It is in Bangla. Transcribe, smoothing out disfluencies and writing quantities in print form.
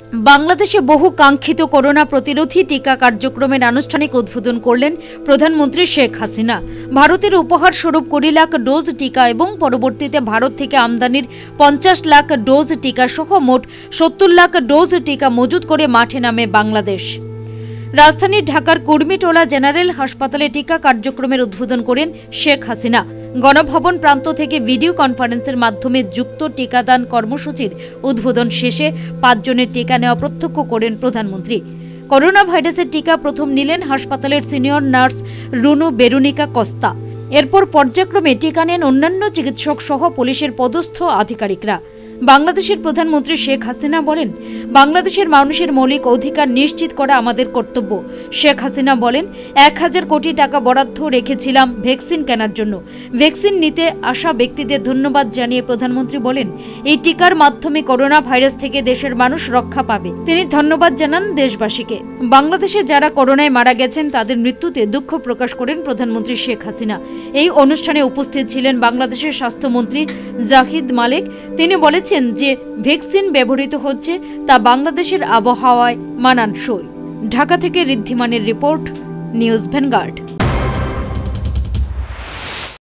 বাংলাদেশে বহু কাঙ্ক্ষিত করোনা প্রতিরোধী টিকা কার্যক্রমের আনুষ্ঠানিক উদ্বোধন করলেন প্রধানমন্ত্রী শেখ হাসিনা। ভারতের উপহার স্বরূপ 20 লাখ ডোজ টিকা এবং পরবর্তীতে ভারত থেকে আমদানির 50 লাখ ডোজ টিকা সহ মোট 70 লাখ ডোজ টিকা মজুত করে মাঠে নামে বাংলাদেশ। রাজধানী ঢাকার কুর্মিটোলা জেনারেল হাসপাতালে টিকা কার্যক্রমের উদ্বোধন করেন শেখ হাসিনা। গণভবন প্রান্ত থেকে ভিডিও কনফারেন্সের মাধ্যমে যুক্ত টিকাদান কর্মসূচির উদ্বোধন শেষে 5 জনের টিকা নেওয়া প্রত্যক্ষ করেন প্রধানমন্ত্রী। করোনা ভাইরাসের টিকা প্রথম নিলেন হাসপাতালের সিনিয়র নার্স রুনু বেরুনিকা কস্তা। এরপর পর্যায়ক্রমে টিকা নেন অন্যান্য চিকিৎসক সহ পুলিশের পদস্থ আধিকারিকরা। বাংলাদেশের প্রধানমন্ত্রী শেখ হাসিনা বলেন, বাংলাদেশের মানুষের মৌলিক অধিকার নিশ্চিত করা আমাদের কর্তব্য। শেখ হাসিনা বলেন, 1000 কোটি টাকা বরাদ্দ রেখেছিলাম ভ্যাকসিন কেনার জন্য। ভ্যাকসিন নিতে আসা ব্যক্তিদের ধন্যবাদ জানিয়ে প্রধানমন্ত্রী বলেন, এই টিকার মাধ্যমে করোনা ভাইরাস থেকে দেশের মানুষ রক্ষা পাবে। তিনি ধন্যবাদ জানান দেশবাসীকে। বাংলাদেশে যারা করোনায় মারা গেছেন তাদের মৃত্যুতে দুঃখ প্রকাশ করেন প্রধানমন্ত্রী শেখ হাসিনা। এই অনুষ্ঠানে উপস্থিত ছিলেন বাংলাদেশের স্বাস্থ্যমন্ত্রী জাহিদ মালেক। তিনি বলেছেন যে ভ্যাকসিন ব্যবহৃত হচ্ছে তা বাংলাদেশের আবহাওয়ায় মানানসই। ঢাকা থেকে ঋদ্ধিমানের রিপোর্ট, নিউজ ভ্যানগার্ড।